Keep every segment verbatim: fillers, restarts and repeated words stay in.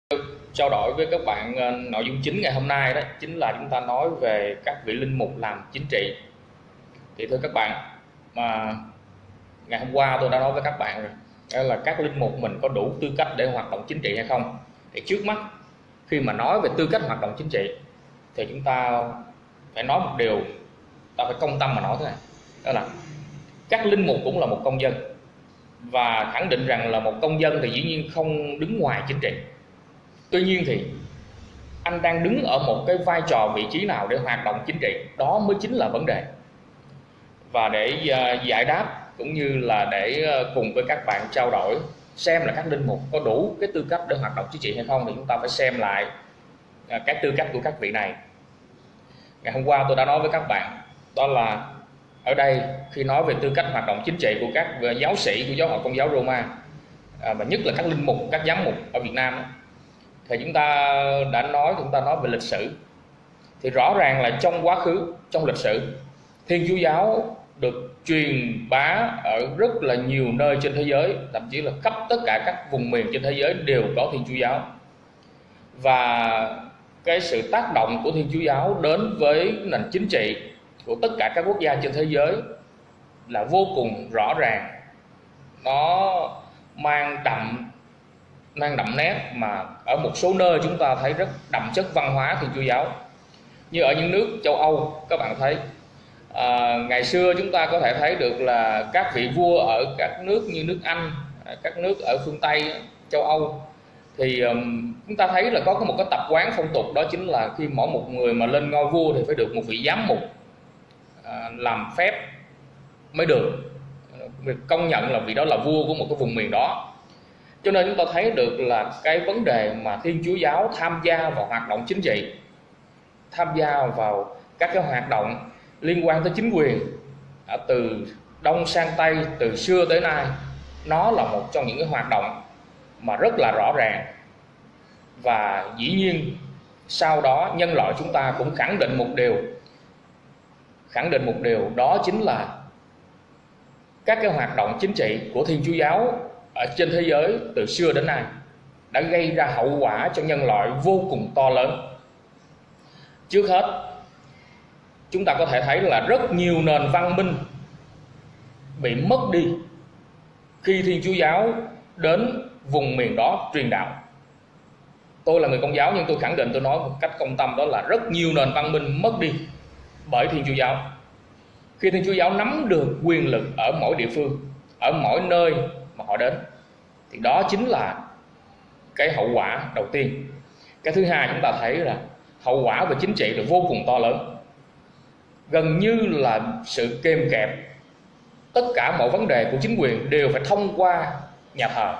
Trao đổi với các bạn ờ, nội dung chính ngày hôm nay đó chính là chúng ta nói về các vị linh mục làm chính trị. Thì thưa các bạn, mà ngày hôm qua tôi đã nói với các bạn rồi, đó là các linh mục mình có đủ tư cách để hoạt động chính trị hay không. Thì trước mắt khi mà nói về tư cách hoạt động chính trị thì chúng ta phải nói một điều, ta phải công tâm mà nói thế này, đó là các linh mục cũng là một công dân, và khẳng định rằng là một công dân thì dĩ nhiên không đứng ngoài chính trị. Tuy nhiên thì anh đang đứng ở một cái vai trò vị trí nào để hoạt động chính trị, đó mới chính là vấn đề. Và để uh, giải đáp cũng như là để uh, cùng với các bạn trao đổi xem là các linh mục có đủ cái tư cách để hoạt động chính trị hay không, thì chúng ta phải xem lại uh, các tư cách của các vị này. Ngày hôm qua tôi đã nói với các bạn, đó là ở đây khi nói về tư cách hoạt động chính trị của các giáo sĩ của giáo hội Công giáo Roma, à, và nhất là các linh mục, các giám mục ở Việt Nam, thì chúng ta đã nói chúng ta nói về lịch sử. Thì rõ ràng là trong quá khứ, trong lịch sử, Thiên Chúa giáo được truyền bá ở rất là nhiều nơi trên thế giới, thậm chí là khắp tất cả các vùng miền trên thế giới đều có Thiên Chúa giáo. Và cái sự tác động của Thiên Chúa giáo đến với nền chính trị của tất cả các quốc gia trên thế giới là vô cùng rõ ràng. Nó mang đậm mang đậm nét mà ở một số nơi chúng ta thấy rất đậm chất văn hóa Thiên Chúa giáo. Như ở những nước châu Âu, các bạn thấy à, ngày xưa chúng ta có thể thấy được là các vị vua ở các nước như nước Anh, các nước ở phương Tây châu Âu, thì um, chúng ta thấy là có một cái tập quán phong tục, đó chính là khi mỗi một người mà lên ngôi vua thì phải được một vị giám mục à, làm phép mới được công nhận là vị đó là vua của một cái vùng miền đó. Cho nên chúng ta thấy được là cái vấn đề mà Thiên Chúa giáo tham gia vào hoạt động chính trị, tham gia vào các cái hoạt động liên quan tới chính quyền từ Đông sang Tây, từ xưa tới nay, nó là một trong những cái hoạt động mà rất là rõ ràng. Và dĩ nhiên sau đó nhân loại chúng ta cũng khẳng định một điều, khẳng định một điều đó chính là các cái hoạt động chính trị của Thiên Chúa giáo ở trên thế giới từ xưa đến nay đã gây ra hậu quả cho nhân loại vô cùng to lớn. Trước hết, chúng ta có thể thấy là rất nhiều nền văn minh bị mất đi khi Thiên Chúa giáo đến vùng miền đó truyền đạo. Tôi là người Công giáo nhưng tôi khẳng định, tôi nói một cách công tâm, đó là rất nhiều nền văn minh mất đi bởi Thiên Chúa giáo. Khi Thiên Chúa giáo nắm được quyền lực ở mỗi địa phương, ở mỗi nơi mà họ đến, thì đó chính là cái hậu quả đầu tiên. Cái thứ hai, chúng ta thấy là hậu quả về chính trị là vô cùng to lớn. Gần như là sự kềm kẹp tất cả mọi vấn đề của chính quyền đều phải thông qua nhà thờ,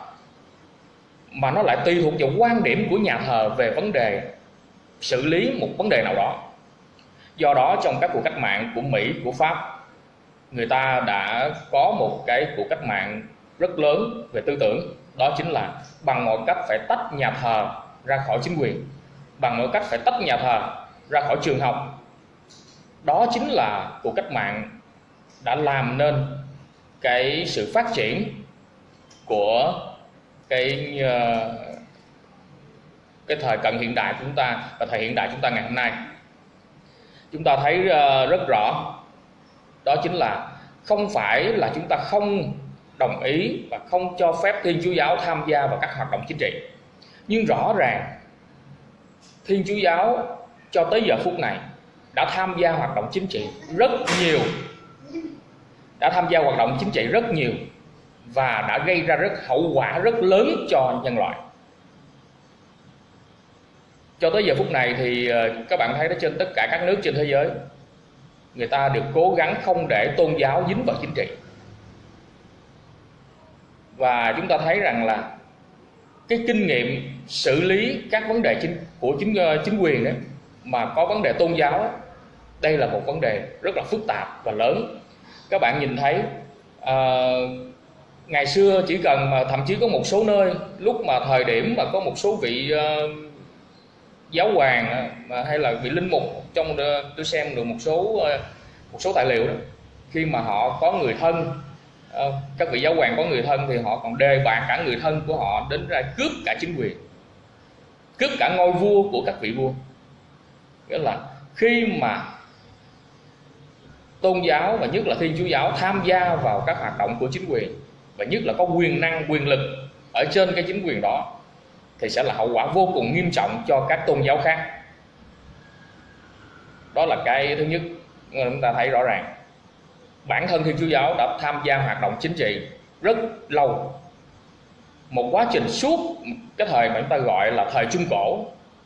mà nó lại tùy thuộc vào quan điểm của nhà thờ về vấn đề xử lý một vấn đề nào đó. Do đó trong các cuộc cách mạng của Mỹ, của Pháp, người ta đã có một cái cuộc cách mạng rất lớn về tư tưởng, đó chính là bằng mọi cách phải tách nhà thờ ra khỏi chính quyền, bằng mọi cách phải tách nhà thờ ra khỏi trường học. Đó chính là cuộc cách mạng đã làm nên cái sự phát triển của cái cái thời cận hiện đại của chúng ta và thời hiện đại chúng ta ngày hôm nay. Chúng ta thấy rất rõ, đó chính là không phải là chúng ta không đồng ý và không cho phép Thiên Chúa giáo tham gia vào các hoạt động chính trị, nhưng rõ ràng Thiên Chúa giáo cho tới giờ phút này đã tham gia hoạt động chính trị rất nhiều, đã tham gia hoạt động chính trị rất nhiều và đã gây ra rất hậu quả rất lớn cho nhân loại. Cho tới giờ phút này thì các bạn thấy đó, trên tất cả các nước trên thế giới, người ta đều cố gắng không để tôn giáo dính vào chính trị. Và chúng ta thấy rằng là cái kinh nghiệm xử lý các vấn đề chính, của chính, chính quyền đó, mà có vấn đề tôn giáo, đây là một vấn đề rất là phức tạp và lớn. Các bạn nhìn thấy uh, ngày xưa chỉ cần mà thậm chí có một số nơi, lúc mà thời điểm mà có một số vị uh, giáo hoàng uh, hay là vị linh mục, trong uh, tôi xem được một số uh, một số tài liệu đó, khi mà họ có người thân, uh, các vị giáo hoàng có người thân, thì họ còn đề bạt cả người thân của họ đến ra cướp cả chính quyền. cướp cả ngôi vua của các vị vua. Nghĩa là khi mà tôn giáo và nhất là Thiên Chúa giáo tham gia vào các hoạt động của chính quyền, và nhất là có quyền năng, quyền lực ở trên cái chính quyền đó, thì sẽ là hậu quả vô cùng nghiêm trọng cho các tôn giáo khác. Đó là cái thứ nhất chúng ta thấy rõ ràng. Bản thân Thiên Chúa giáo đã tham gia hoạt động chính trị rất lâu, một quá trình suốt cái thời mà chúng ta gọi là thời Trung Cổ,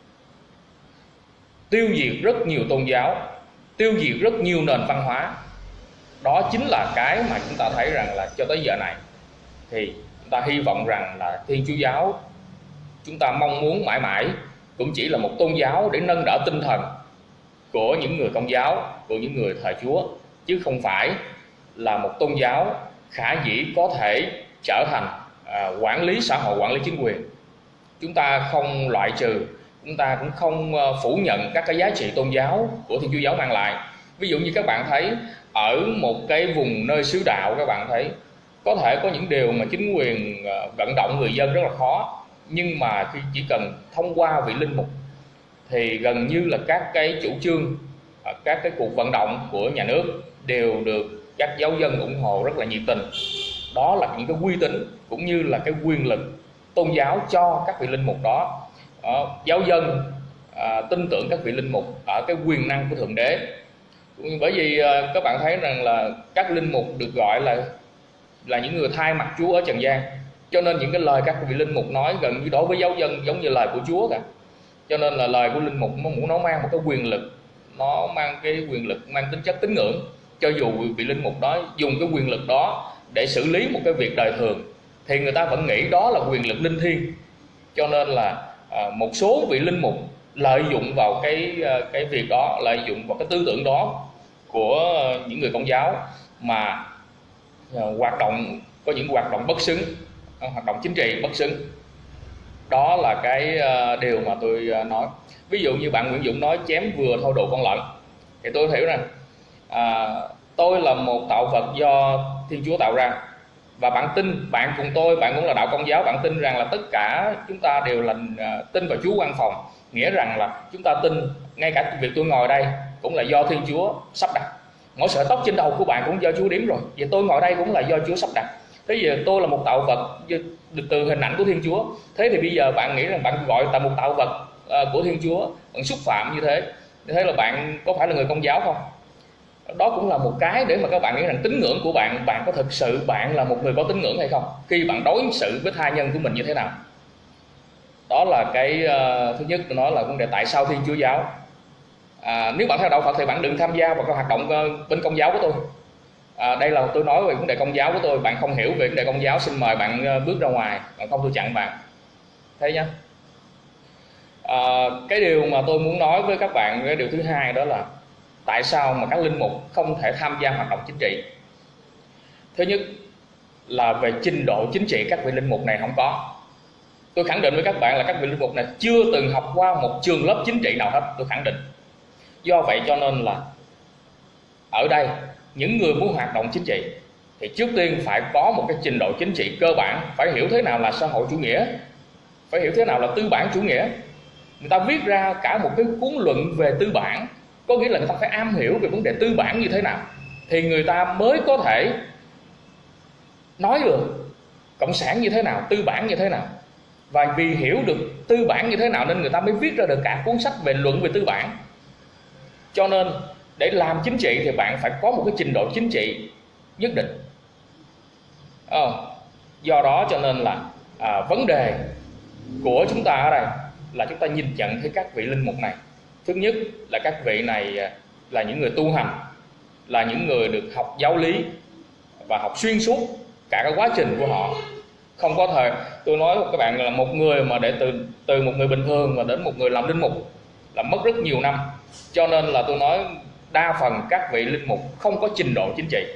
tiêu diệt rất nhiều tôn giáo, tiêu diệt rất nhiều nền văn hóa. Đó chính là cái mà chúng ta thấy rằng là cho tới giờ này thì chúng ta hy vọng rằng là Thiên Chúa giáo, chúng ta mong muốn mãi mãi cũng chỉ là một tôn giáo để nâng đỡ tinh thần của những người Công giáo, của những người thờ Chúa, chứ không phải là một tôn giáo khả dĩ có thể trở thành à, quản lý xã hội, quản lý chính quyền. Chúng ta không loại trừ, chúng ta cũng không phủ nhận các cái giá trị tôn giáo của Thiên Chúa giáo mang lại. Ví dụ như các bạn thấy ở một cái vùng nơi xứ đạo, các bạn thấy có thể có những điều mà chính quyền vận động người dân rất là khó, nhưng mà khi chỉ cần thông qua vị linh mục thì gần như là các cái chủ trương, các cái cuộc vận động của nhà nước đều được các giáo dân ủng hộ rất là nhiệt tình. Đó là những cái uy tín cũng như là cái quyền lực tôn giáo cho các vị linh mục đó. Đó, giáo dân à, tin tưởng các vị linh mục ở cái quyền năng của Thượng Đế. Bởi vì à, các bạn thấy rằng là các linh mục được gọi là là những người thay mặt Chúa ở trần gian, cho nên những cái lời các vị linh mục nói gần như đối với giáo dân giống như lời của Chúa cả. Cho nên là lời của linh mục nó mang một cái quyền lực, nó mang cái quyền lực mang tính chất tín ngưỡng. Cho dù vị linh mục đó dùng cái quyền lực đó để xử lý một cái việc đời thường thì người ta vẫn nghĩ đó là quyền lực linh thiêng. Cho nên là à, một số vị linh mục lợi dụng vào cái cái việc đó, lợi dụng vào cái tư tưởng đó của những người Công giáo mà à, hoạt động, có những hoạt động bất xứng, hoạt động chính trị bất xứng. Đó là cái uh, điều mà tôi uh, nói. Ví dụ như bạn Nguyễn Dũng nói chém vừa thôi đồ con lợn, thì tôi hiểu rằng uh, tôi là một tạo vật do Thiên Chúa tạo ra, và bạn tin, bạn cùng tôi, bạn cũng là đạo Công giáo, bạn tin rằng là tất cả chúng ta đều là uh, tin vào Chúa quan phòng, nghĩa rằng là chúng ta tin ngay cả việc tôi ngồi đây cũng là do Thiên Chúa sắp đặt. Mỗi sợi tóc trên đầu của bạn cũng do Chúa đếm rồi, và tôi ngồi đây cũng là do Chúa sắp đặt. Thế giờ tôi là một tạo vật được từ hình ảnh của Thiên Chúa. Thế thì bây giờ bạn nghĩ rằng bạn gọi là một tạo vật uh, của Thiên Chúa, bạn xúc phạm như thế, như thế là bạn có phải là người Công giáo không? Đó cũng là một cái để mà các bạn nghĩ rằng tín ngưỡng của bạn, bạn có thực sự bạn là một người có tín ngưỡng hay không, khi bạn đối xử với tha nhân của mình như thế nào. Đó là cái uh, thứ nhất tôi nói là vấn đề tại sao Thiên Chúa giáo. À, nếu bạn theo đạo Phật thì bạn đừng tham gia vào các hoạt động uh, bên Công giáo của tôi. À, đây là tôi nói về vấn đề Công giáo của tôi. Bạn không hiểu về vấn đề Công giáo, xin mời bạn bước ra ngoài, còn không tôi chặn bạn. Thế nhá. À, cái điều mà tôi muốn nói với các bạn, cái điều thứ hai đó là tại sao mà các linh mục không thể tham gia hoạt động chính trị. Thứ nhất là về trình độ chính trị, các vị linh mục này không có. Tôi khẳng định với các bạn là các vị linh mục này chưa từng học qua một trường lớp chính trị nào hết, tôi khẳng định. Do vậy cho nên là ở đây những người muốn hoạt động chính trị thì trước tiên phải có một cái trình độ chính trị cơ bản, phải hiểu thế nào là xã hội chủ nghĩa, phải hiểu thế nào là tư bản chủ nghĩa. Người ta viết ra cả một cái cuốn luận về tư bản, có nghĩa là người ta phải am hiểu về vấn đề tư bản như thế nào thì người ta mới có thể nói được cộng sản như thế nào, tư bản như thế nào. Và vì hiểu được tư bản như thế nào nên người ta mới viết ra được cả cuốn sách về luận về tư bản. Cho nên để làm chính trị thì bạn phải có một cái trình độ chính trị nhất định. À, do đó cho nên là à, vấn đề của chúng ta ở đây là chúng ta nhìn nhận thấy các vị linh mục này. Thứ nhất là các vị này là những người tu hành, là những người được học giáo lý và học xuyên suốt cả cái quá trình của họ. Không có thời, tôi nói với các bạn là một người mà để từ từ một người bình thường mà đến một người làm linh mục là mất rất nhiều năm. Cho nên là tôi nói đa phần các vị linh mục không có trình độ chính trị.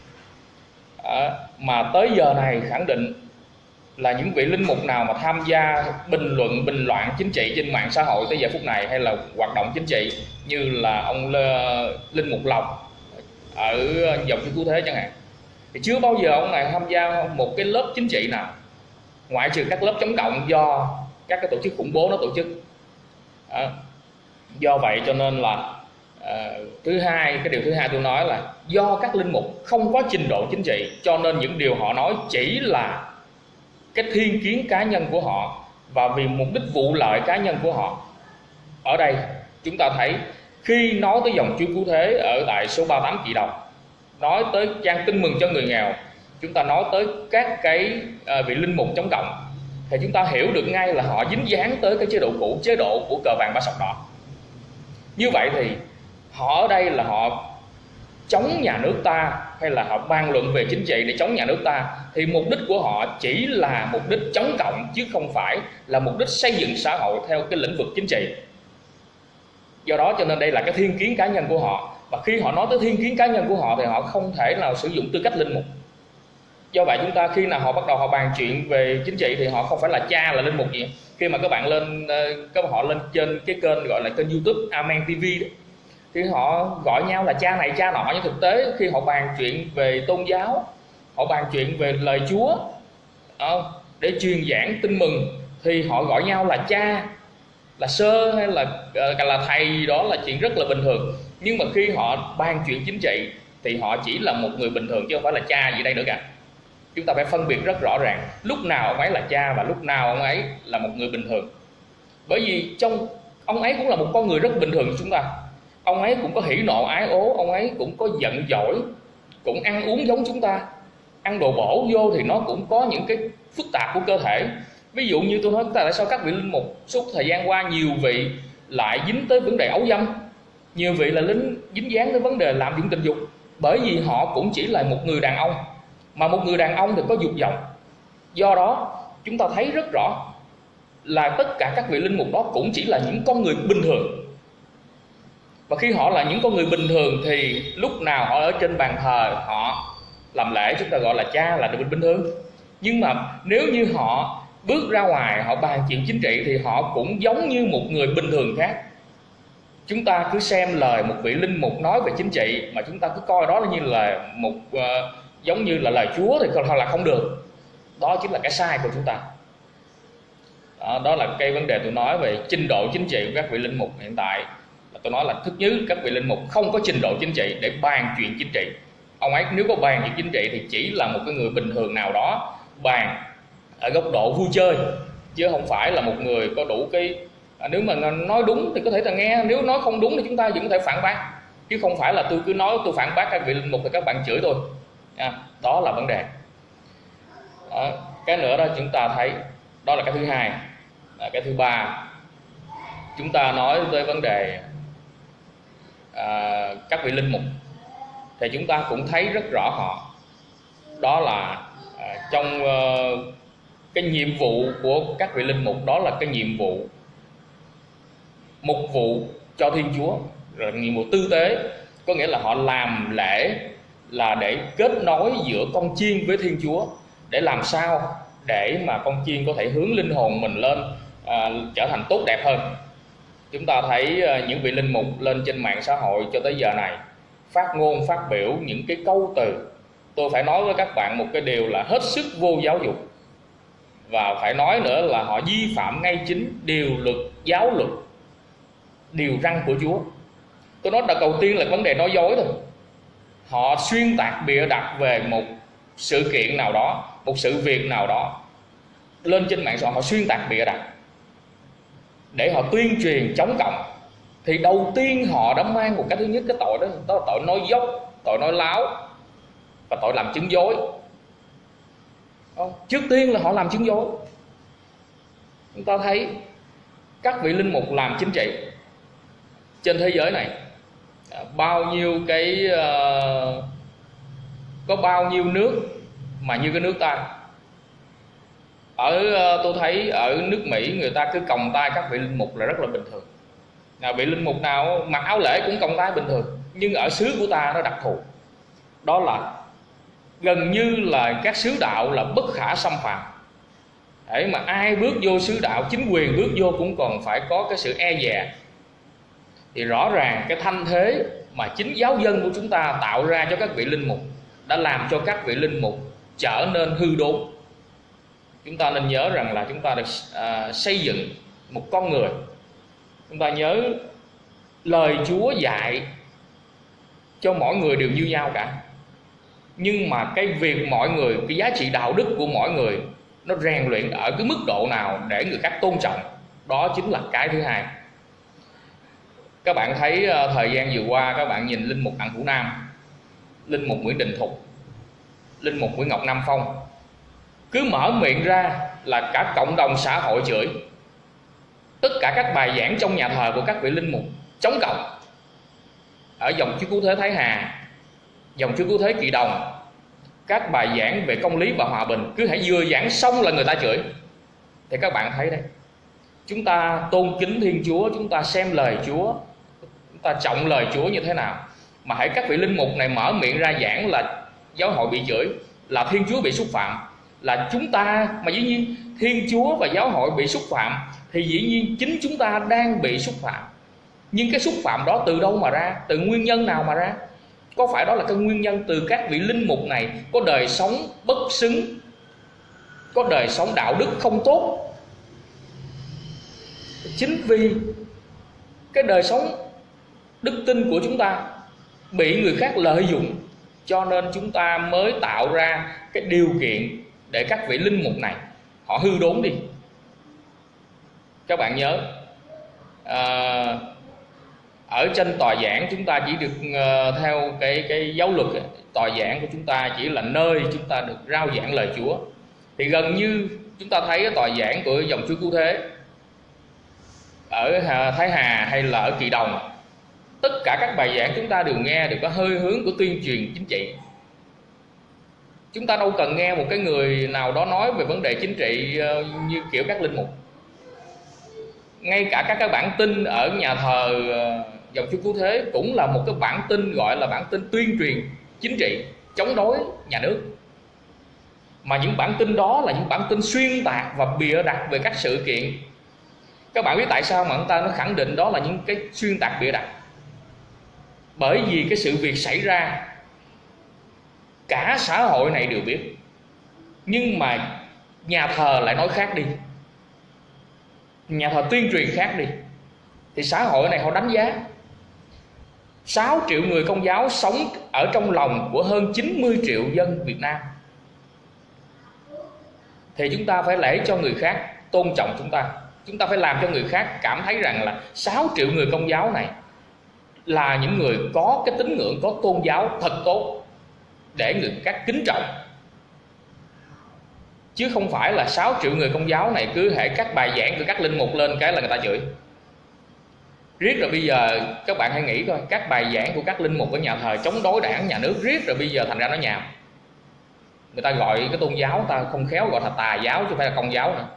À, mà tới giờ này khẳng định là những vị linh mục nào mà tham gia bình luận, bình loạn chính trị trên mạng xã hội tới giờ phút này, hay là hoạt động chính trị như là ông Linh Mục Lộc ở dòng Chúa Cứu Thế chẳng hạn, thì chưa bao giờ ông này tham gia một cái lớp chính trị nào, ngoại trừ các lớp chống cộng do các cái tổ chức khủng bố nó tổ chức. À, do vậy cho nên là à, thứ hai, cái điều thứ hai tôi nói là do các linh mục không có trình độ chính trị, cho nên những điều họ nói chỉ là cái thiên kiến cá nhân của họ và vì mục đích vụ lợi cá nhân của họ. Ở đây chúng ta thấy khi nói tới dòng chúa cứu thế ở tại số ba mươi tám triệu đồng, nói tới trang tin mừng cho người nghèo, chúng ta nói tới các cái à, vị linh mục chống cộng, thì chúng ta hiểu được ngay là họ dính dáng tới cái chế độ cũ, chế độ của cờ vàng ba sọc đỏ. Như vậy thì họ ở đây là họ chống nhà nước ta hay là họ bàn luận về chính trị để chống nhà nước ta, thì mục đích của họ chỉ là mục đích chống cộng chứ không phải là mục đích xây dựng xã hội theo cái lĩnh vực chính trị. Do đó cho nên đây là cái thiên kiến cá nhân của họ, và khi họ nói tới thiên kiến cá nhân của họ thì họ không thể nào sử dụng tư cách linh mục. Do vậy chúng ta khi nào họ bắt đầu họ bàn chuyện về chính trị thì họ không phải là cha là linh mục gì. Khi mà các bạn lên các họ lên trên cái kênh gọi là kênh YouTube Amen ti vi đó, thì họ gọi nhau là cha này cha nọ, nhưng thực tế khi họ bàn chuyện về tôn giáo, họ bàn chuyện về lời Chúa để truyền giảng tin mừng thì họ gọi nhau là cha, là sơ hay là là thầy, đó là chuyện rất là bình thường. Nhưng mà khi họ bàn chuyện chính trị thì họ chỉ là một người bình thường chứ không phải là cha gì đây nữa cả. Chúng ta phải phân biệt rất rõ ràng lúc nào ông ấy là cha và lúc nào ông ấy là một người bình thường. Bởi vì trong ông ấy cũng là một con người rất bình thường như chúng ta. Ông ấy cũng có hỉ nộ ái ố, ông ấy cũng có giận dỗi, cũng ăn uống giống chúng ta. Ăn đồ bổ vô thì nó cũng có những cái phức tạp của cơ thể. Ví dụ như tôi nói tại sao các vị linh mục suốt thời gian qua nhiều vị lại dính tới vấn đề ấu dâm, nhiều vị là lính dính dáng tới vấn đề lạm dụng tình dục, bởi vì họ cũng chỉ là một người đàn ông, mà một người đàn ông thì có dục vọng. Do đó chúng ta thấy rất rõ là tất cả các vị linh mục đó cũng chỉ là những con người bình thường. Và khi họ là những con người bình thường thì lúc nào họ ở trên bàn thờ họ làm lễ chúng ta gọi là cha, là bình thường. Nhưng mà nếu như họ bước ra ngoài họ bàn chuyện chính trị thì họ cũng giống như một người bình thường khác. Chúng ta cứ xem lời một vị linh mục nói về chính trị mà chúng ta cứ coi đó như là một uh, giống như là lời Chúa thì thật là không được. Đó chính là cái sai của chúng ta. Đó, đó là cái vấn đề tôi nói về trình độ chính trị của các vị linh mục hiện tại. Là tôi nói là thứ nhất, các vị linh mục không có trình độ chính trị để bàn chuyện chính trị. Ông ấy nếu có bàn chuyện chính trị thì chỉ là một cái người bình thường nào đó bàn ở góc độ vui chơi, chứ không phải là một người có đủ cái à, nếu mà nói đúng thì có thể là nghe, nếu nói không đúng thì chúng ta vẫn có thể phản bác, chứ không phải là tôi cứ nói tôi phản bác các vị linh mục thì các bạn chửi tôi. À, đó là vấn đề. Đó. Cái nữa đó chúng ta thấy đó là cái thứ hai. À, cái thứ ba chúng ta nói tới vấn đề à, các vị linh mục thì chúng ta cũng thấy rất rõ họ đó là à, trong uh, cái nhiệm vụ của các vị linh mục đó là cái nhiệm vụ mục vụ cho Thiên Chúa, rồi nhiệm vụ tư tế, có nghĩa là họ làm lễ là để kết nối giữa con chiên với Thiên Chúa, để làm sao để mà con chiên có thể hướng linh hồn mình lên à, trở thành tốt đẹp hơn. Chúng ta thấy à, những vị linh mục lên trên mạng xã hội cho tới giờ này phát ngôn phát biểu những cái câu từ, tôi phải nói với các bạn một cái điều là hết sức vô giáo dục, và phải nói nữa là họ vi phạm ngay chính điều luật giáo luật, điều răn của Chúa. Tôi nói là đầu tiên là vấn đề nói dối thôi. Họ xuyên tạc bịa đặt về một sự kiện nào đó, một sự việc nào đó lên trên mạng xã hội, họ xuyên tạc bịa đặt để họ tuyên truyền chống cộng. Thì đầu tiên họ đã mang một cái thứ nhất, cái tội đó, đó là tội nói dốc, tội nói láo và tội làm chứng dối. Trước tiên là họ làm chứng dối. Chúng ta thấy các vị linh mục làm chính trị trên thế giới này, bao nhiêu cái uh, có bao nhiêu nước mà như cái nước ta. Ở uh, tôi thấy ở nước Mỹ người ta cứ còng tay các vị linh mục là rất là bình thường. Nào, vị linh mục nào mặc áo lễ cũng còng tay bình thường. Nhưng ở xứ của ta nó đặc thù, đó là gần như là các xứ đạo là bất khả xâm phạm. Để mà ai bước vô xứ đạo, chính quyền bước vô cũng còn phải có cái sự e dè. Thì rõ ràng cái thanh thế mà chính giáo dân của chúng ta tạo ra cho các vị linh mục đã làm cho các vị linh mục trở nên hư đốn. chúng ta nên nhớ rằng là chúng ta được à, xây dựng một con người. Chúng ta nhớ lời Chúa dạy cho mọi người đều như nhau cả, nhưng mà cái việc mọi người, cái giá trị đạo đức của mỗi người nó rèn luyện ở cái mức độ nào để người khác tôn trọng, đó chính là cái thứ hai. Các bạn thấy uh, thời gian vừa qua các bạn nhìn linh mục Đặng Hữu Nam, linh mục Nguyễn Đình Thục, linh mục Nguyễn Ngọc Nam Phong, cứ mở miệng ra là cả cộng đồng xã hội chửi. Tất cả các bài giảng trong nhà thờ của các vị linh mục chống cộng, ở dòng Chúa Cứu Thế Thái Hà, dòng Chúa Cứu Thế Kỳ Đồng, các bài giảng về công lý và hòa bình, cứ hãy vừa giảng xong là người ta chửi. Thì các bạn thấy đây, chúng ta tôn kính Thiên Chúa, chúng ta xem lời Chúa, chúng ta trọng lời Chúa như thế nào, mà hãy các vị linh mục này mở miệng ra giảng là giáo hội bị chửi, là Thiên Chúa bị xúc phạm, là chúng ta, mà dĩ nhiên Thiên Chúa và giáo hội bị xúc phạm thì dĩ nhiên chính chúng ta đang bị xúc phạm. Nhưng cái xúc phạm đó từ đâu mà ra, từ nguyên nhân nào mà ra? Có phải đó là cái nguyên nhân từ các vị linh mục này có đời sống bất xứng, có đời sống đạo đức không tốt? Chính vì cái đời sống đức tin của chúng ta bị người khác lợi dụng, cho nên chúng ta mới tạo ra cái điều kiện để các vị linh mục này họ hư đốn đi. Các bạn nhớ à, ở trên tòa giảng chúng ta chỉ được uh, theo cái cái giáo luật, tòa giảng của chúng ta chỉ là nơi chúng ta được rao giảng lời Chúa. Thì gần như chúng ta thấy tòa giảng của dòng Chúa Cứu Thế ở Thái Hà hay là ở Kỳ Đồng, tất cả các bài giảng chúng ta đều nghe đều có hơi hướng của tuyên truyền chính trị. Chúng ta đâu cần nghe một cái người nào đó nói về vấn đề chính trị uh, như kiểu các linh mục. Ngay cả các cái bản tin ở nhà thờ uh, dòng Chúa Cứu Thế cũng là một cái bản tin gọi là bản tin tuyên truyền chính trị, chống đối nhà nước. Mà những bản tin đó là những bản tin xuyên tạc và bịa đặt về các sự kiện. Các bạn biết tại sao mà người ta nó khẳng định đó là những cái xuyên tạc bịa đặt? Bởi vì cái sự việc xảy ra cả xã hội này đều biết, nhưng mà nhà thờ lại nói khác đi, nhà thờ tuyên truyền khác đi, thì xã hội này họ đánh giá sáu triệu người Công giáo sống ở trong lòng của hơn chín mươi triệu dân Việt Nam, thì chúng ta phải lễ cho người khác tôn trọng chúng ta. Chúng ta phải làm cho người khác cảm thấy rằng là sáu triệu người Công giáo này là những người có cái tín ngưỡng, có tôn giáo thật tốt, để người khác kính trọng. Chứ không phải là sáu triệu người Công giáo này cứ hệ các bài giảng của các linh mục lên cái là người ta chửi. Riết rồi bây giờ các bạn hãy nghĩ coi, các bài giảng của các linh mục ở nhà thờ chống đối đảng nhà nước, riết rồi bây giờ thành ra nó nhàm. Người ta gọi cái tôn giáo, ta không khéo gọi là tà giáo chứ không phải là công giáo nữa.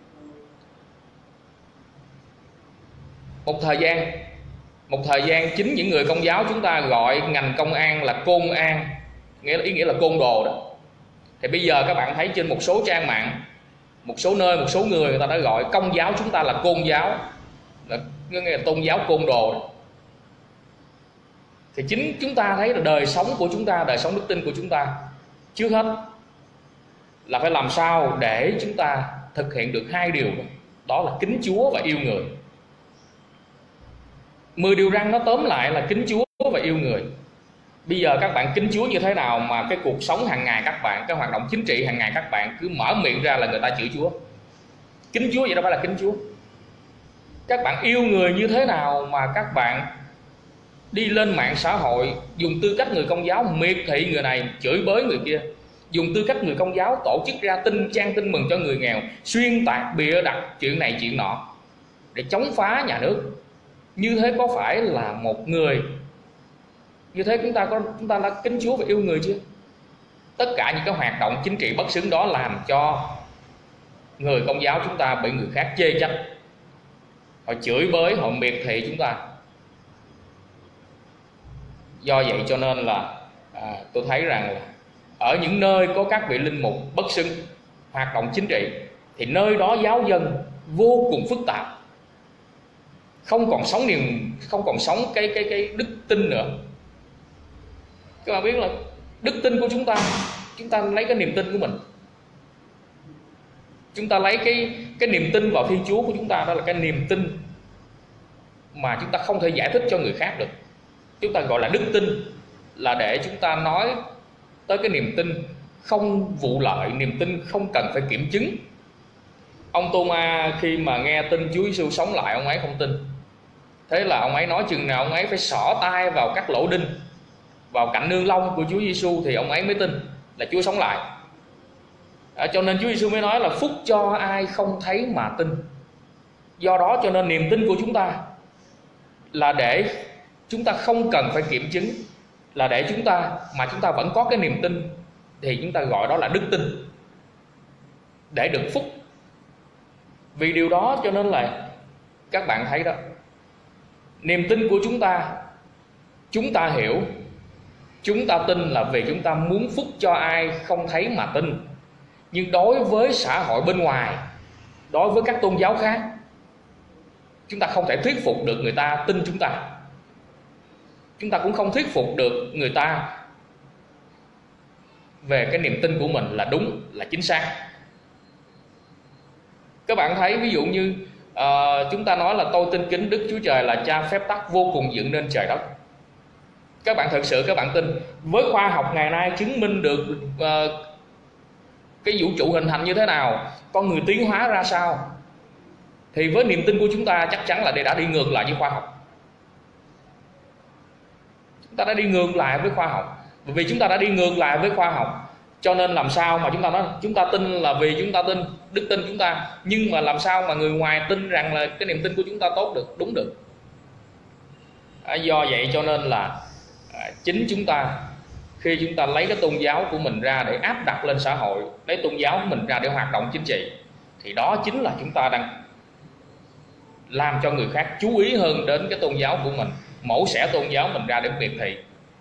Một thời gian Một thời gian chính những người Công giáo chúng ta gọi ngành công an là côn an, nghĩa là ý nghĩa là côn đồ đó. Thì bây giờ các bạn thấy trên một số trang mạng, một số nơi, một số người người ta đã gọi công giáo chúng ta là côn giáo, là nghĩa là tôn giáo côn đồ đó. Thì chính chúng ta thấy là đời sống của chúng ta, đời sống đức tin của chúng ta, trước hết là phải làm sao để chúng ta thực hiện được hai điều đó, đó là kính Chúa và yêu người. Mười điều răn nó tóm lại là kính Chúa và yêu người. Bây giờ các bạn kính Chúa như thế nào mà cái cuộc sống hàng ngày các bạn, cái hoạt động chính trị hàng ngày các bạn cứ mở miệng ra là người ta chửi Chúa. Kính Chúa vậy đâu phải là kính Chúa. Các bạn yêu người như thế nào mà các bạn đi lên mạng xã hội dùng tư cách người Công giáo miệt thị người này, chửi bới người kia, dùng tư cách người Công giáo tổ chức ra tin trang tin mừng cho người nghèo, xuyên tạc bịa đặt chuyện này chuyện nọ để chống phá nhà nước. Như thế có phải là một người, như thế chúng ta có chúng ta đã kính Chúa và yêu người chưa? Tất cả những cái hoạt động chính trị bất xứng đó làm cho người Công giáo chúng ta bị người khác chê trách, họ chửi bới, họ miệt thị chúng ta. Do vậy cho nên là à, tôi thấy rằng là ở những nơi có các vị linh mục bất xứng, hoạt động chính trị, thì nơi đó giáo dân vô cùng phức tạp, không còn sống niềm, không còn sống cái cái cái đức tin nữa. Các bạn biết là đức tin của chúng ta, chúng ta lấy cái niềm tin của mình. Chúng ta lấy cái cái niềm tin vào Thiên Chúa của chúng ta, đó là cái niềm tin mà chúng ta không thể giải thích cho người khác được. Chúng ta gọi là đức tin, là để chúng ta nói tới cái niềm tin không vụ lợi, niềm tin không cần phải kiểm chứng. Ông Tô-ma khi mà nghe tin Chúa Giêsu sống lại, ông ấy không tin. Thế là ông ấy nói chừng nào ông ấy phải xỏ tay vào các lỗ đinh, vào cạnh nương lông của Chúa Giêsu thì ông ấy mới tin là Chúa sống lại. À, cho nên Chúa Giêsu mới nói là phúc cho ai không thấy mà tin. Do đó cho nên niềm tin của chúng ta là để chúng ta không cần phải kiểm chứng, là để chúng ta mà chúng ta vẫn có cái niềm tin, thì chúng ta gọi đó là đức tin, để được phúc. Vì điều đó cho nên là các bạn thấy đó, niềm tin của chúng ta, chúng ta hiểu, chúng ta tin là vì chúng ta muốn phúc cho ai không thấy mà tin. Nhưng đối với xã hội bên ngoài, đối với các tôn giáo khác, chúng ta không thể thuyết phục được người ta tin chúng ta. Chúng ta cũng không thuyết phục được người ta về cái niềm tin của mình là đúng, là chính xác. Các bạn thấy ví dụ như uh, chúng ta nói là tôi tin kính Đức Chúa Trời là Cha phép tắc vô cùng dựng nên trời đất. Các bạn thật sự các bạn tin với khoa học ngày nay chứng minh được uh, cái vũ trụ hình thành như thế nào, con người tiến hóa ra sao, thì với niềm tin của chúng ta chắc chắn là đã đi ngược lại với khoa học. Chúng ta đã đi ngược lại với khoa học. Bởi vì chúng ta đã đi ngược lại với khoa học, cho nên làm sao mà chúng ta nói chúng ta tin là vì chúng ta tin, đức tin chúng ta, nhưng mà làm sao mà người ngoài tin rằng là cái niềm tin của chúng ta tốt được, đúng được. À, do vậy cho nên là à, chính chúng ta khi chúng ta lấy cái tôn giáo của mình ra để áp đặt lên xã hội, lấy tôn giáo của mình ra để hoạt động chính trị, thì đó chính là chúng ta đang làm cho người khác chú ý hơn đến cái tôn giáo của mình, mổ xẻ tôn giáo mình ra để miệt thị.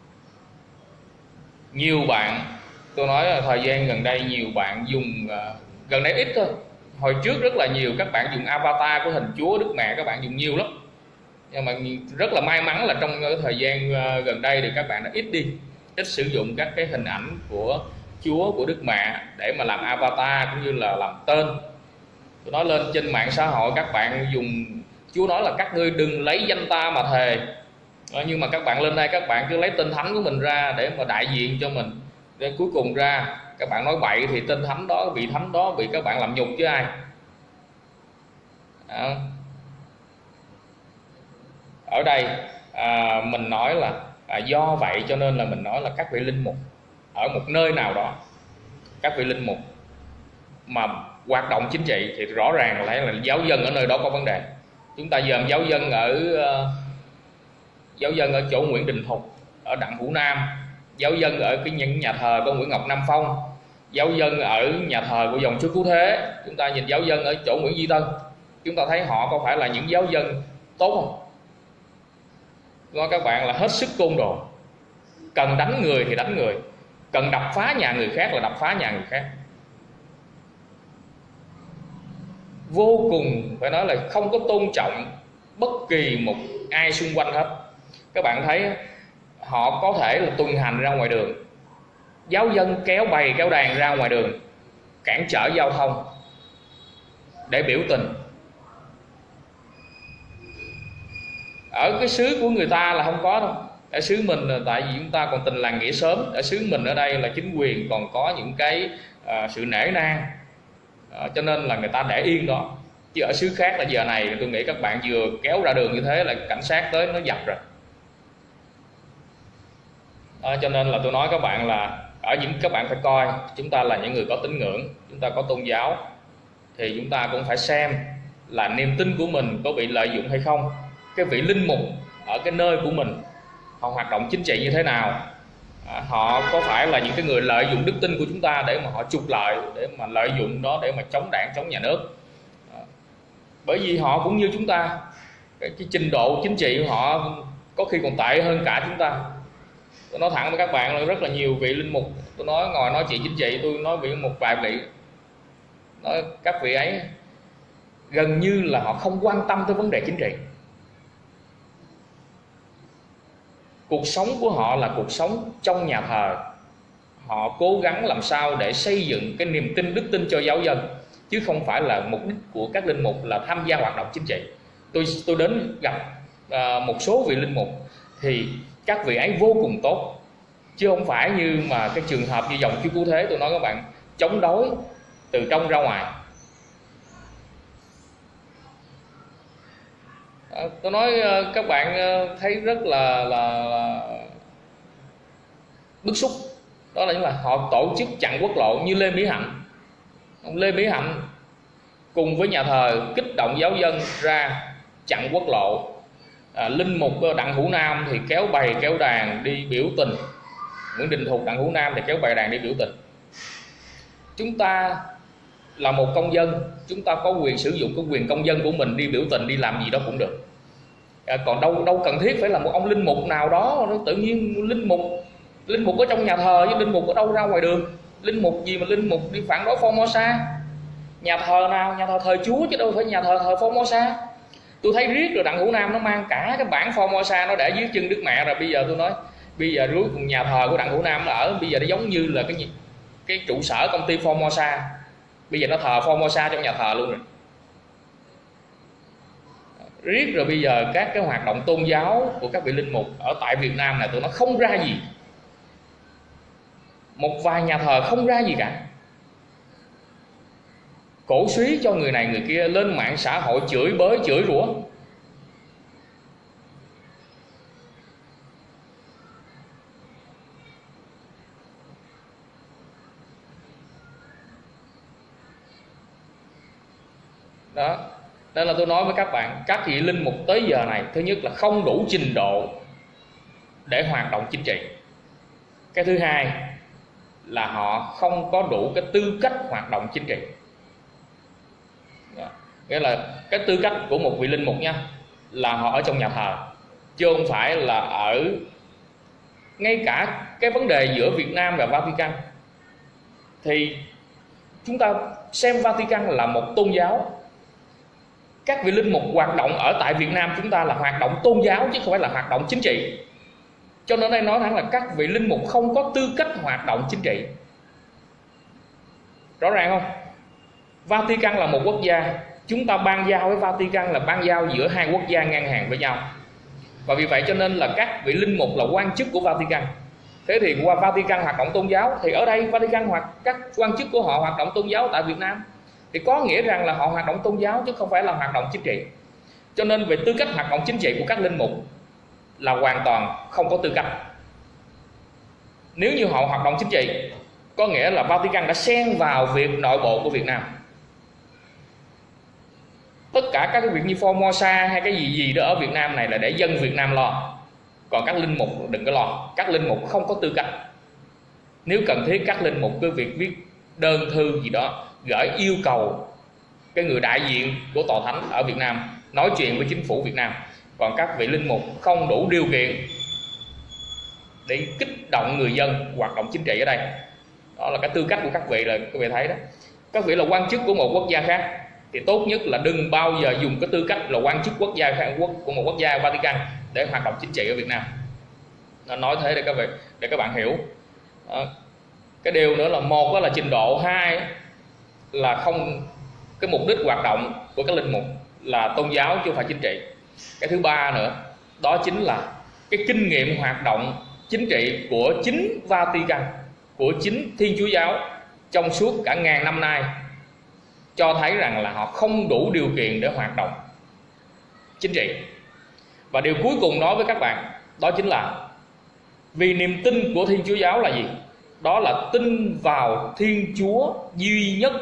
Nhiều bạn, tôi nói là thời gian gần đây nhiều bạn dùng, uh, gần đây ít thôi, hồi trước rất là nhiều các bạn dùng avatar của hình Chúa Đức Mẹ, các bạn dùng nhiều lắm. Nhưng mà rất là may mắn là trong cái thời gian uh, gần đây thì các bạn đã ít đi, ít sử dụng các cái hình ảnh của Chúa, của Đức Mẹ để mà làm avatar cũng như là làm tên. Tôi nói lên trên mạng xã hội các bạn dùng, Chúa nói là các ngươi đừng lấy danh ta mà thề. À, nhưng mà các bạn lên đây các bạn cứ lấy tên thánh của mình ra để mà đại diện cho mình, để cuối cùng ra các bạn nói bậy thì tên thánh đó, vị thánh đó bị các bạn làm nhục chứ ai. À, ở đây à, mình nói là à, do vậy cho nên là mình nói là các vị linh mục ở một nơi nào đó, các vị linh mục mà hoạt động chính trị thì rõ ràng là, là giáo dân ở nơi đó có vấn đề. Chúng ta dòm giáo dân ở uh, giáo dân ở chỗ Nguyễn Đình Thục, ở Đặng Hữu Nam, giáo dân ở cái những nhà thờ của Nguyễn Ngọc Nam Phong, giáo dân ở nhà thờ của dòng Chúa Cứu Thế. Chúng ta nhìn giáo dân ở chỗ Nguyễn Duy Tân, chúng ta thấy họ có phải là những giáo dân tốt không? Nói các bạn là hết sức côn đồ, cần đánh người thì đánh người, cần đập phá nhà người khác là đập phá nhà người khác. Vô cùng phải nói là không có tôn trọng bất kỳ một ai xung quanh hết. Các bạn thấy họ có thể là tuần hành ra ngoài đường, giáo dân kéo bày kéo đàn ra ngoài đường cản trở giao thông để biểu tình. Ở cái xứ của người ta là không có đâu. Ở xứ mình là tại vì chúng ta còn tình làng nghĩa xóm. Ở xứ mình ở đây là chính quyền còn có những cái uh, sự nể nang, uh, cho nên là người ta để yên đó. Chứ ở xứ khác là giờ này tôi nghĩ các bạn vừa kéo ra đường như thế là cảnh sát tới nó dập rồi. À, cho nên là tôi nói các bạn là ở những các bạn phải coi, chúng ta là những người có tín ngưỡng, chúng ta có tôn giáo, thì chúng ta cũng phải xem là niềm tin của mình có bị lợi dụng hay không. Cái vị linh mục ở cái nơi của mình họ hoạt động chính trị như thế nào, à, họ có phải là những cái người lợi dụng đức tin của chúng ta để mà họ trục lợi, để mà lợi dụng đó để mà chống đảng, chống nhà nước. À, bởi vì họ cũng như chúng ta, cái, cái trình độ chính trị của họ có khi còn tệ hơn cả chúng ta. Tôi nói thẳng với các bạn là rất là nhiều vị linh mục, tôi nói ngồi nói chuyện chính trị, tôi nói với một vài vị, nói các vị ấy gần như là họ không quan tâm tới vấn đề chính trị. Cuộc sống của họ là cuộc sống trong nhà thờ, họ cố gắng làm sao để xây dựng cái niềm tin, đức tin cho giáo dân, chứ không phải là mục đích của các linh mục là tham gia hoạt động chính trị. Tôi tôi đến gặp à, một số vị linh mục thì các vị ấy vô cùng tốt, chứ không phải như mà cái trường hợp như dòng Chúa Cứu Thế tôi nói các bạn, chống đối từ trong ra ngoài. À, tôi nói các bạn thấy rất là, là, là bức xúc, đó là những là họ tổ chức chặn quốc lộ như Lê Mỹ Hạnh. Ông Lê Mỹ Hạnh cùng với nhà thờ kích động giáo dân ra chặn quốc lộ. à, linh mục Đặng Hữu Nam thì kéo bày kéo đàn đi biểu tình, Nguyễn Đình Thục, Đặng Hữu Nam thì kéo bày đàn đi biểu tình. Chúng ta là một công dân, chúng ta có quyền sử dụng cái quyền công dân của mình đi biểu tình, đi làm gì đó cũng được. à, còn đâu đâu cần thiết phải là một ông linh mục nào đó. Tự nhiên linh mục linh mục ở trong nhà thờ chứ linh mục ở đâu ra ngoài đường. Linh mục gì mà linh mục đi phản đối Formosa? Nhà thờ nào? Nhà thờ thờ Chúa chứ đâu phải nhà thờ thờ Formosa. Tôi thấy riết rồi Đặng Hữu Nam nó mang cả cái bản Formosa nó để dưới chân Đức Mẹ rồi. Bây giờ tôi nói bây giờ cuối cùng nhà thờ của Đặng Hữu Nam nó ở bây giờ nó giống như là cái cái trụ sở công ty Formosa. Bây giờ nó thờ Formosa trong nhà thờ luôn rồi. Riết rồi bây giờ các cái hoạt động tôn giáo của các vị linh mục ở tại Việt Nam này tụi nó không ra gì. Một vài nhà thờ không ra gì cả, cổ suý cho người này người kia, lên mạng xã hội chửi bới chửi rủa. Đó, nên là tôi nói với các bạn, các vị linh mục tới giờ này, thứ nhất là không đủ trình độ để hoạt động chính trị. Cái thứ hai là họ không có đủ cái tư cách hoạt động chính trị. Đó. Nghĩa là cái tư cách của một vị linh mục nha, là họ ở trong nhà thờ, chứ không phải là ở ngay cả cái vấn đề giữa Việt Nam và Vatican. Thì chúng ta xem Vatican là một tôn giáo. Các vị linh mục hoạt động ở tại Việt Nam chúng ta là hoạt động tôn giáo chứ không phải là hoạt động chính trị. Cho nên đây nói thẳng là các vị linh mục không có tư cách hoạt động chính trị. Rõ ràng không? Vatican là một quốc gia, chúng ta ban giao với Vatican là ban giao giữa hai quốc gia ngang hàng với nhau. Và vì vậy cho nên là các vị linh mục là quan chức của Vatican. Thế thì qua Vatican hoạt động tôn giáo, thì ở đây Vatican hoặc các quan chức của họ hoạt động tôn giáo tại Việt Nam, thì có nghĩa rằng là họ hoạt động tôn giáo chứ không phải là hoạt động chính trị. Cho nên về tư cách hoạt động chính trị của các linh mục là hoàn toàn không có tư cách. Nếu như họ hoạt động chính trị, có nghĩa là Vatican đã xen vào việc nội bộ của Việt Nam. Tất cả các cái việc như Formosa hay cái gì gì đó ở Việt Nam này là để dân Việt Nam lo. Còn các linh mục đừng có lo, các linh mục không có tư cách. Nếu cần thiết các linh mục cứ việc viết đơn thư gì đó, gửi yêu cầu cái người đại diện của tòa thánh ở Việt Nam nói chuyện với chính phủ Việt Nam. Còn các vị linh mục không đủ điều kiện để kích động người dân hoạt động chính trị ở đây. Đó là cái tư cách của các vị, là các vị thấy đó. Các vị là quan chức của một quốc gia khác thì tốt nhất là đừng bao giờ dùng cái tư cách là quan chức quốc gia khác, quốc của một quốc gia Vatican để hoạt động chính trị ở Việt Nam. Nó nói thế để các vị để các bạn hiểu. Đó. Cái điều nữa là một đó là trình độ, hai là không cái mục đích hoạt động của các linh mục là tôn giáo chứ không phải chính trị. Cái thứ ba nữa đó chính là cái kinh nghiệm hoạt động chính trị của chính Vatican, của chính Thiên Chúa Giáo trong suốt cả ngàn năm nay cho thấy rằng là họ không đủ điều kiện để hoạt động chính trị. Và điều cuối cùng nói với các bạn đó chính là vì niềm tin của Thiên Chúa Giáo là gì? Đó là tin vào Thiên Chúa duy nhất.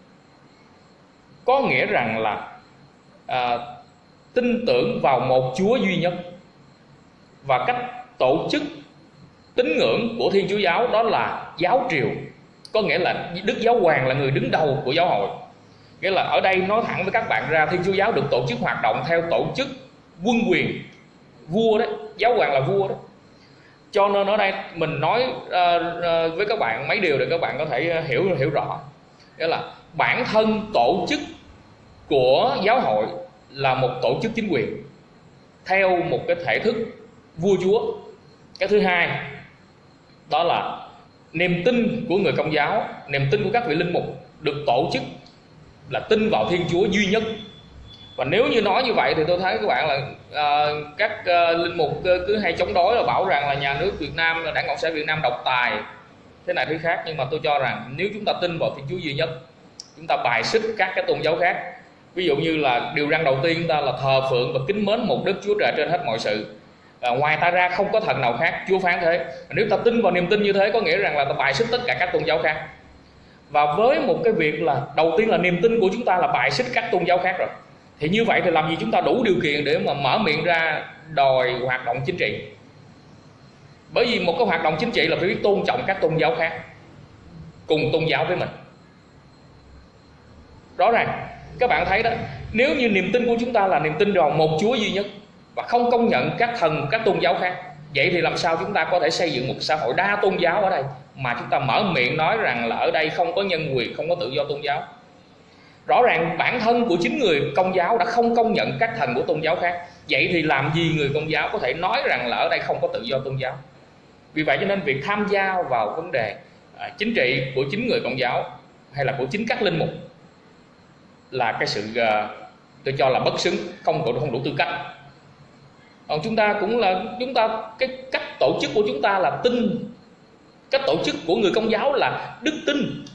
Có nghĩa rằng là à, tin tưởng vào một Chúa duy nhất. Và cách tổ chức tín ngưỡng của Thiên Chúa Giáo đó là giáo triều. Có nghĩa là Đức Giáo Hoàng là người đứng đầu của giáo hội. Nghĩa là ở đây nói thẳng với các bạn ra, Thiên Chúa Giáo được tổ chức hoạt động theo tổ chức quân quyền, vua đấy, giáo hoàng là vua đấy. Cho nên ở đây mình nói uh, uh, với các bạn mấy điều để các bạn có thể hiểu hiểu rõ. Nghĩa là bản thân tổ chức của giáo hội là một tổ chức chính quyền theo một cái thể thức vua chúa. Cái thứ hai đó là niềm tin của người Công giáo, niềm tin của các vị linh mục được tổ chức là tin vào Thiên Chúa duy nhất. Và nếu như nói như vậy thì tôi thấy các bạn là uh, các uh, linh mục uh, cứ hay chống đối là bảo rằng là nhà nước Việt Nam, Đảng Cộng sản Việt Nam độc tài thế này thế khác. Nhưng mà tôi cho rằng nếu chúng ta tin vào Thiên Chúa duy nhất, chúng ta bài xích các cái tôn giáo khác. Ví dụ như là điều răn đầu tiên chúng ta là thờ phượng và kính mến một Đức Chúa Trời trên hết mọi sự, à, ngoài ta ra không có thần nào khác, Chúa phán thế. Nếu ta tin vào niềm tin như thế có nghĩa rằng là ta bài xích tất cả các tôn giáo khác. Và với một cái việc là đầu tiên là niềm tin của chúng ta là bài xích các tôn giáo khác rồi, thì như vậy thì làm gì chúng ta đủ điều kiện để mà mở miệng ra đòi hoạt động chính trị. Bởi vì một cái hoạt động chính trị là phải biết tôn trọng các tôn giáo khác cùng tôn giáo với mình. Rõ ràng các bạn thấy đó, nếu như niềm tin của chúng ta là niềm tin vào một Chúa duy nhất và không công nhận các thần, các tôn giáo khác, vậy thì làm sao chúng ta có thể xây dựng một xã hội đa tôn giáo ở đây mà chúng ta mở miệng nói rằng là ở đây không có nhân quyền, không có tự do tôn giáo? Rõ ràng bản thân của chính người Công giáo đã không công nhận các thần của tôn giáo khác, vậy thì làm gì người Công giáo có thể nói rằng là ở đây không có tự do tôn giáo? Vì vậy cho nên việc tham gia vào vấn đề à, chính trị của chính người Công giáo hay là của chính các linh mục là cái sự uh, tôi cho là bất xứng, không đủ không đủ tư cách. Còn chúng ta cũng là chúng ta cái cách tổ chức của chúng ta là tin, cách tổ chức của người Công giáo là đức tin.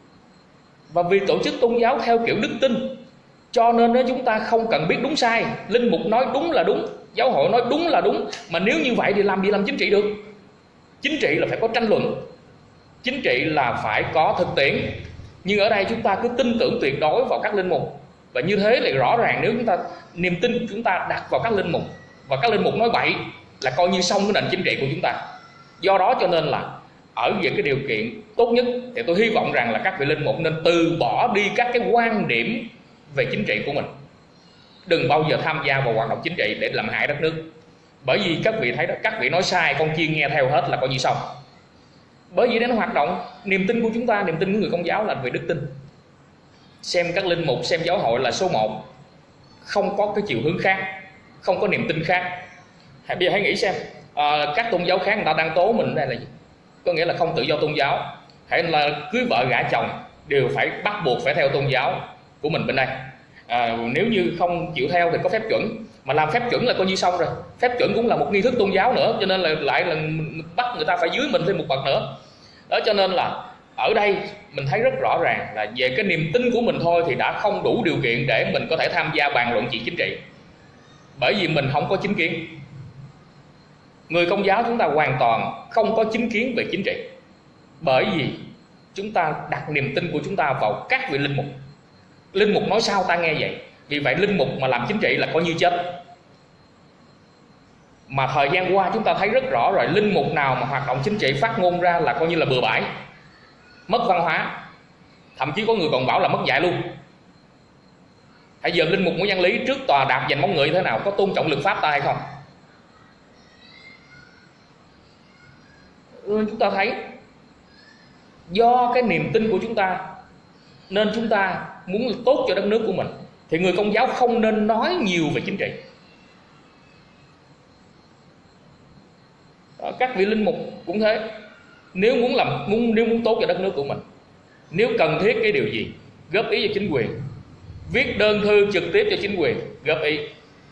Và vì tổ chức tôn giáo theo kiểu đức tin cho nên đó chúng ta không cần biết đúng sai, linh mục nói đúng là đúng, giáo hội nói đúng là đúng. Mà nếu như vậy thì làm gì làm chính trị được? Chính trị là phải có tranh luận, chính trị là phải có thực tiễn. Nhưng ở đây chúng ta cứ tin tưởng tuyệt đối vào các linh mục, và như thế thì rõ ràng nếu chúng ta niềm tin của chúng ta đặt vào các linh mục và các linh mục nói bậy là coi như xong cái nền chính trị của chúng ta. Do đó cho nên là ở về cái điều kiện tốt nhất thì tôi hy vọng rằng là các vị linh mục nên từ bỏ đi các cái quan điểm về chính trị của mình, đừng bao giờ tham gia vào hoạt động chính trị để làm hại đất nước. Bởi vì các vị thấy đó, các vị nói sai con chiên nghe theo hết là coi như xong. Bởi vì đến hoạt động niềm tin của chúng ta, niềm tin của người Công giáo là về đức tin. Xem các linh mục, xem giáo hội là số một, không có cái chiều hướng khác, không có niềm tin khác. Bây giờ hãy nghĩ xem, à, các tôn giáo khác người ta đang tố mình đây là gì? Có nghĩa là không tự do tôn giáo, hay là cưới vợ gả chồng đều phải bắt buộc phải theo tôn giáo của mình bên đây. À, nếu như không chịu theo thì có phép chuẩn, mà làm phép chuẩn là coi như xong rồi. Phép chuẩn cũng là một nghi thức tôn giáo nữa, cho nên là lại là bắt người ta phải dưới mình thêm một bậc nữa. Đó cho nên là ở đây mình thấy rất rõ ràng là về cái niềm tin của mình thôi thì đã không đủ điều kiện để mình có thể tham gia bàn luận chuyện chính trị, bởi vì mình không có chính kiến. Người Công giáo chúng ta hoàn toàn không có chính kiến về chính trị, bởi vì chúng ta đặt niềm tin của chúng ta vào các vị linh mục. Linh mục nói sao ta nghe vậy. Vì vậy linh mục mà làm chính trị là coi như chết. Mà thời gian qua chúng ta thấy rất rõ rồi, linh mục nào mà hoạt động chính trị phát ngôn ra là coi như là bừa bãi, mất văn hóa. Thậm chí có người còn bảo là mất dạy luôn. Hãy giờ linh mục Nguyễn Văn Lý trước tòa đạp giành móng ngựa như thế nào, có tôn trọng luật pháp ta hay không? Chúng ta thấy do cái niềm tin của chúng ta nên chúng ta muốn tốt cho đất nước của mình, thì người Công giáo không nên nói nhiều về chính trị. Đó, các vị linh mục cũng thế. Nếu muốn làm muốn nếu muốn tốt cho đất nước của mình, nếu cần thiết cái điều gì góp ý cho chính quyền, viết đơn thư trực tiếp cho chính quyền góp ý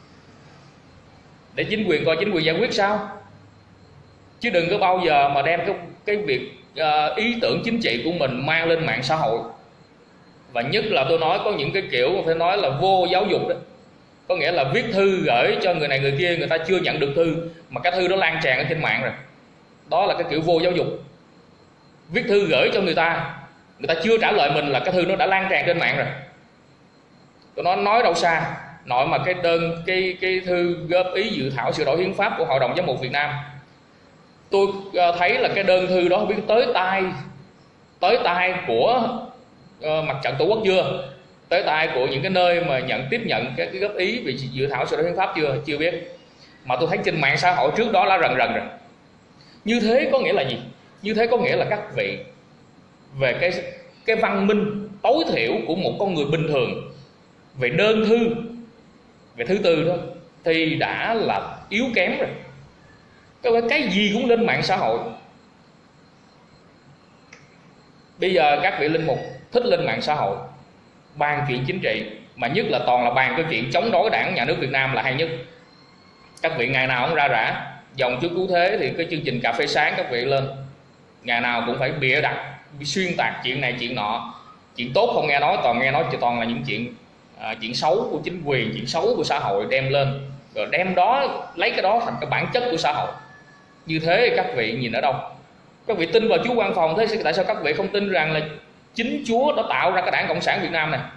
để chính quyền coi chính quyền giải quyết sao. Chứ đừng có bao giờ mà đem cái, cái việc uh, ý tưởng chính trị của mình mang lên mạng xã hội. Và nhất là tôi nói có những cái kiểu phải nói là vô giáo dục đó. Có nghĩa là viết thư gửi cho người này người kia, người ta chưa nhận được thư mà cái thư đó lan tràn ở trên mạng rồi. Đó là cái kiểu vô giáo dục. Viết thư gửi cho người ta, người ta chưa trả lời mình là cái thư nó đã lan tràn trên mạng rồi. Tôi nói nói đâu xa, nội mà cái đơn cái cái thư góp ý dự thảo sửa đổi hiến pháp của Hội đồng Giám mục Việt Nam, tôi thấy là cái đơn thư đó không biết tới tay tới tay của uh, mặt trận Tổ quốc chưa, tới tay của những cái nơi mà nhận tiếp nhận cái, cái góp ý về dự thảo sửa đổi hiến pháp chưa, chưa biết. Mà tôi thấy trên mạng xã hội trước đó là rần rần rồi. Như thế có nghĩa là gì? Như thế có nghĩa là các vị về cái cái văn minh tối thiểu của một con người bình thường về đơn thư, về thứ tư đó thì đã là yếu kém rồi. Cái, cái gì cũng lên mạng xã hội. Bây giờ các vị linh mục thích lên mạng xã hội bàn chuyện chính trị, mà nhất là toàn là bàn cái chuyện chống đối đảng nhà nước Việt Nam là hay nhất. Các vị ngày nào cũng ra rã, dòng chú Cứu Thế thì cái chương trình cà phê sáng các vị lên, ngày nào cũng phải bịa đặt, xuyên tạc chuyện này chuyện nọ, chuyện tốt không nghe nói, toàn nghe nói chỉ toàn là những chuyện à, chuyện xấu của chính quyền, chuyện xấu của xã hội đem lên, rồi đem đó lấy cái đó thành cái bản chất của xã hội. Như thế các vị nhìn ở đâu? Các vị tin vào Chúa Quang Phòng, thế tại sao các vị không tin rằng là chính Chúa đã tạo ra cái đảng Cộng sản Việt Nam này?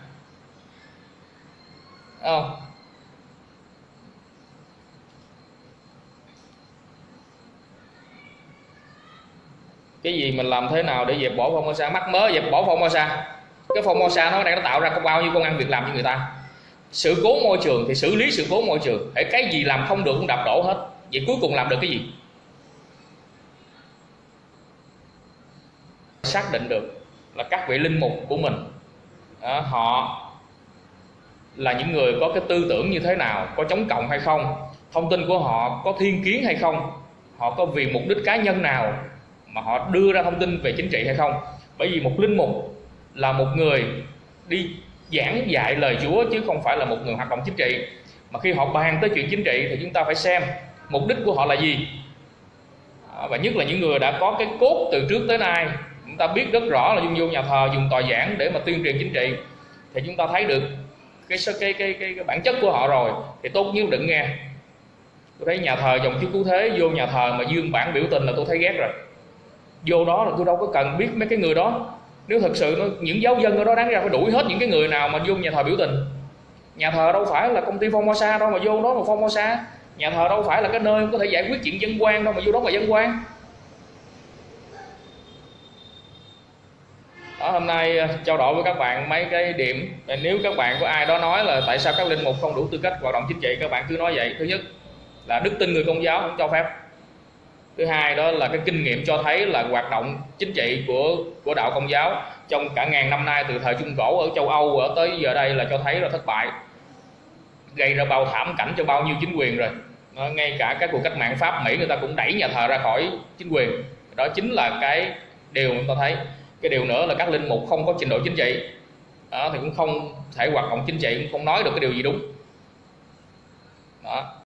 Không? Cái gì mình làm thế nào để dẹp bỏ Formosa? Mắc mớ dẹp bỏ Formosa. Cái Formosa nó đang nó tạo ra có bao nhiêu công ăn việc làm cho người ta. Sự cố môi trường thì xử lý sự cố môi trường, để cái gì làm không được cũng đập đổ hết. Vậy cuối cùng làm được cái gì? Xác định được là các vị linh mục của mình à, họ là những người có cái tư tưởng như thế nào, có chống cộng hay không, thông tin của họ có thiên kiến hay không, họ có vì mục đích cá nhân nào mà họ đưa ra thông tin về chính trị hay không. Bởi vì một linh mục là một người đi giảng dạy lời Chúa chứ không phải là một người hoạt động chính trị. Mà khi họ bàn tới chuyện chính trị thì chúng ta phải xem mục đích của họ là gì. À, và nhất là những người đã có cái cốt từ trước tới nay, chúng ta biết rất rõ là dùng vô nhà thờ, dùng tòa giảng để mà tuyên truyền chính trị, thì chúng ta thấy được cái cái cái cái, cái bản chất của họ rồi, thì tốt nhất đừng nghe. Tôi thấy nhà thờ dòng Chúa Cứu Thế, vô nhà thờ mà dương bản biểu tình là tôi thấy ghét rồi. Vô đó là tôi đâu có cần biết mấy cái người đó. Nếu thật sự nó, những giáo dân ở đó đáng ra phải đuổi hết những cái người nào mà vô nhà thờ biểu tình. Nhà thờ đâu phải là công ty Formosa đâu mà vô đó mà Formosa. Nhà thờ đâu phải là cái nơi có thể giải quyết chuyện dân quan đâu mà vô đó mà dân quan. Đó, hôm nay trao đổi với các bạn mấy cái điểm. Nếu các bạn có ai đó nói là tại sao các linh mục không đủ tư cách hoạt động chính trị, các bạn cứ nói vậy. Thứ nhất là đức tin người Công giáo không cho phép. Thứ hai đó là cái kinh nghiệm cho thấy là hoạt động chính trị của của đạo Công giáo trong cả ngàn năm nay, từ thời Trung Cổ ở châu Âu ở tới giờ đây là cho thấy là thất bại, gây ra bao thảm cảnh cho bao nhiêu chính quyền rồi. Nó, ngay cả các cuộc cách mạng Pháp Mỹ người ta cũng đẩy nhà thờ ra khỏi chính quyền. Đó chính là cái điều chúng ta thấy. Cái điều nữa là các linh mục không có trình độ chính trị, đó, thì cũng không thể hoạt động chính trị, cũng không nói được cái điều gì đúng. Đó.